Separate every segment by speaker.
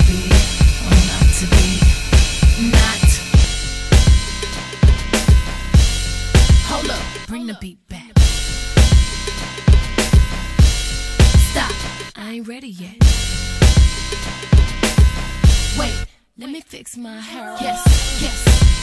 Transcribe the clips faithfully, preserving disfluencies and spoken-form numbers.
Speaker 1: be or not to be. Not. Hold up, bring the beat back. Stop, I ain't ready yet. Wait, let me fix my hair. Yes, yes.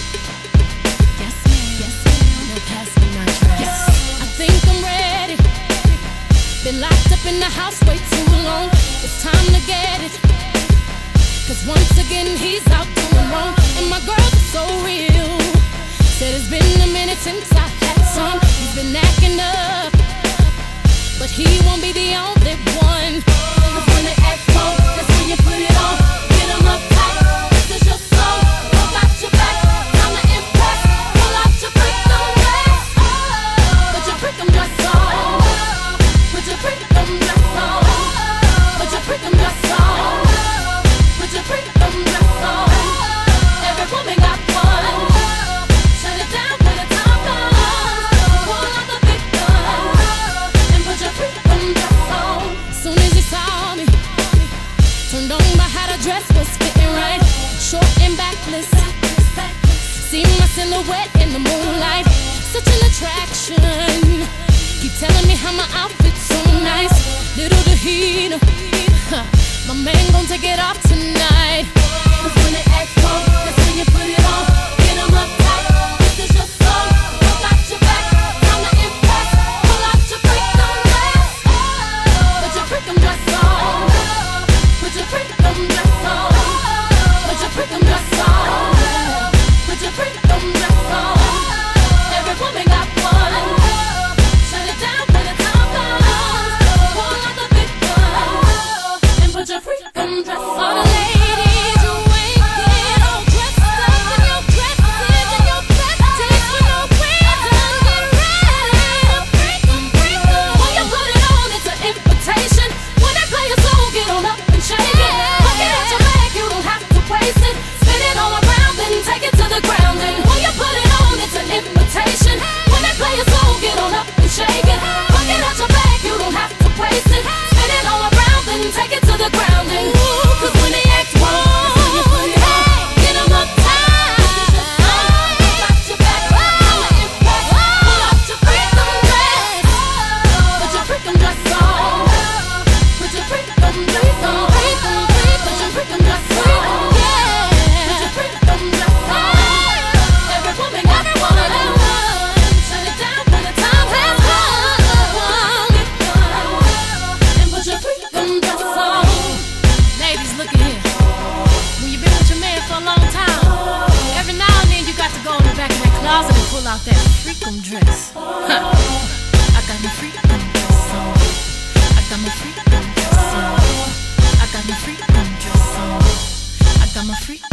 Speaker 1: Yes, ma'am. Yes, ma'am. Now pass me my dress. Yes. I think I'm ready. Been locked up in the house way too long. It's time to get it. Cause once again he's out doing wrong. And my girls are so real. Said it's been a minute since I had some. He's been acting up, but he won't be the only one. Cause when they act cold, that's when you put it on. Get them up tight, this is your song. Look out your back, time to impress. Pull out your freakum dress. Put your freakum dress on. Put your freakum dress on. Put your freakum dress on. Put your freakum dress on. Every woman got one. Shut it down when the time comes. Pull out the big gun and put your freakum dress on. Soon as he saw me, turned on by how the dress was fitting right. Short and backless, see my silhouette in the moonlight. Such an attraction. Keep telling me how my outfit's so nice. Little did he know, huh, my man gon' take it off tonight. Cause when they act cold, that's when you put it on. Get them up tight, this is your song. Look out your back, time to impress. Pull out your freakum dress. Put your freakum dress on. Put your freakum dress on. Put your freakum dress on. Put your freakum dress on. Every woman got one. Shut it down when the time comes. Pull out the big gun and put your freakum dress on. All the ladies, you ain't get all dressed up in your dresses and your besties for no reason. Get ready to freakum, freakum. When you put it on, it's an invitation. When they play a song, get on up and shake it. Look it out your bag, you don't have to waste it. Spin it all around, then take it to the ground. And when you put it on, it's an invitation. When they play a song, get on up and shake it. Look it out your bag, you don't have to waste it. Spin it all around, then take it to the ground. And ooh, cause when they act wrong, get them up tight. Pull out your back, time to impress. Pull out your freakum dress. Put your freakum dress on. Put your freakum dress on. Put your freakum dress on. Put your freakum dress on. Every woman got one. Shut it down when the time has come. And put your freakum dress on. Ladies, look at here. When you've been with your man for a long time, every now and then you got to go in the back of that closet and pull out that freakum dress. Huh. I got my freakum dress on. I got my freakum dress on. I got my freakum dress on. I got my freakum